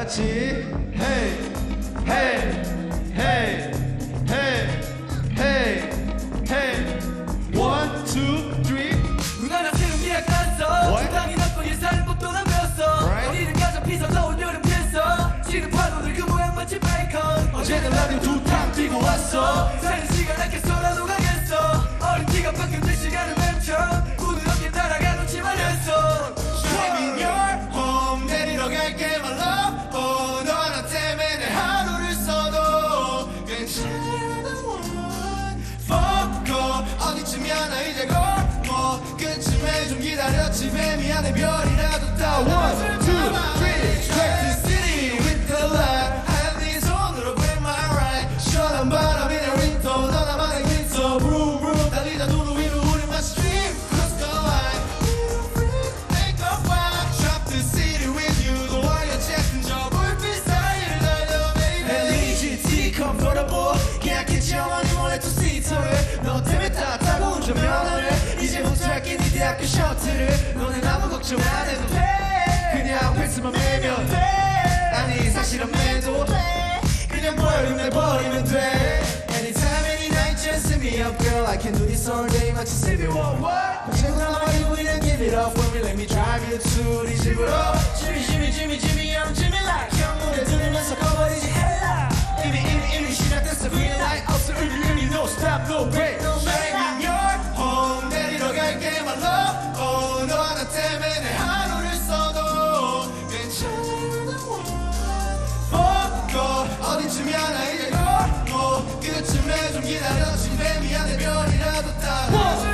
같이 Hey Hey Hey Hey Hey Hey 1, 2, 3 누나랑 새로운 계약 갔어 당이 났고 예산을 또 난 배웠어 어디든 가자 피서 더운 여름 피했어 지금 파도들 그 모양 마치 베이컨 어제는 라디오 2탕 뛰고 왔어 사는 시간 아껴서라도 가겠어 어린 티가 바뀌었던 시간을 멈춰 부드럽게 날아가 놓지만 했어 I'm in your home 내리러 갈게 my love 너 하나 때문에 내 하루를 써도 괜찮아 Fuck off 어디쯤이야 나 이제 뭐 끝쯤에 좀 기다려 집에 미안해 별이라도 따 1, 2, 3 Track the city with the light 하얀 네 손으로 grab my right 시원한 바람이 내 윈터 너 나만의 glitter Vroom vroom 달리자 도로 위로 우린 my stream Cross the line Make a fire Drop the city with you 너 와요 짙은 저 불빛 사이를 달려 baby LEGT comfortable 계약했지 영원히 몰래 투시터를 너 때문에 다 타고 운전면허를 이제부터 할게 네 대학교 셔틀을 너는 아무 걱정 안 해도 돼 그냥 패스만 매면 돼 아니 사실은 매도 돼 그냥 내버리면 돼 Anytime any night just hit me up girl I can do this all day 마치 Civil War 언제나 말이 우리는 give it up when we let me drive you to 네 집으로 Jimmy I'm Jimmy like 형 노래 들으면서 꺼버리지 헬라 이미 시작됐어 green light also 이미 no stop no break Back in your home 내리러 갈게 my love oh 너 하나 때문에 내 하루를 써도 괜찮아 Fuck off 어디쯤이야 나 이제 뭐 끝쯤에 좀 기다려 집에 미안해 별이라도 따